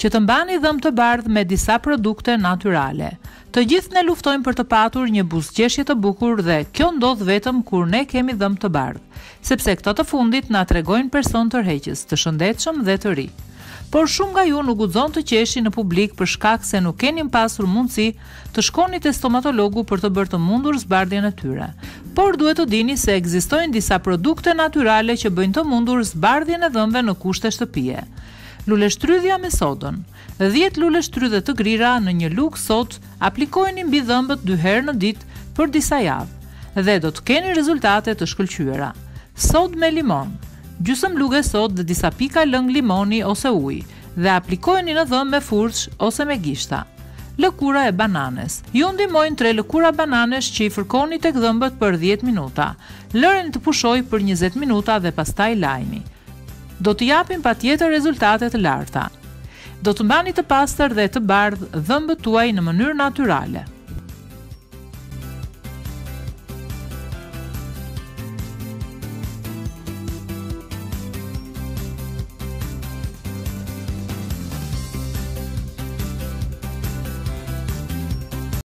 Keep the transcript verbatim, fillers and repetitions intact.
që të mbani dhëmbë të bardhë me disa produkte natyrale. Të gjithë ne luftojmë për të patur një buzëqeshje të bukur dhe kjo ndodh vetëm kur ne kemi dhëmbë të bardhë, sepse këto të fundit na tregojnë person tërheqës, të shëndetshëm dhe të ri. Por shumë nga ju nuk guxon të qeshi në publik për shkak se nuk keni pasur mundësi të shkoni te stomatologu për të bërë të mundur zbardhjen e tyre. Por duhet të dini se ekzistojnë disa produkte natyrale që bëjnë të mundur zbardhjen e dhëmbëve në kushte shtëpie. Luleshtrydhja me sodën. dhjetë luleshtrydhe të grira në një lugë sodë aplikojeni mbi dhëmbët dy herë në ditë për disa javë dhe do të keni rezultate të shkëlqyera. Sodë me limon. Gjysmë lugë sodë dhe disa pika lëng limoni ose ujë dhe aplikojeni në dhëmbë me furçë ose me gishta. Lëkura e bananes. Ju ndihmojnë tre lëkura bananesh që i fërkoni tek dhëmbët për dhjetë minuta. Lëreni të pushojë për njëzet minuta dhe pastaj lajni. Do të japin patjetër rezultate të larta. Do të mbani të pastër dhe të bardhë dhëmbët tuaj në mënyrë natyrale.